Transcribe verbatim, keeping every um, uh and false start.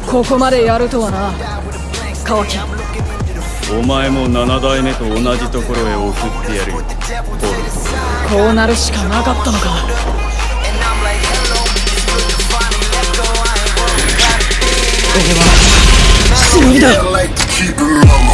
ここまでやるとはな、カワキ。 お前も七代目と同じところへ送ってやるよ、ポロ。 こうなるしかなかったのか。俺は死神だ。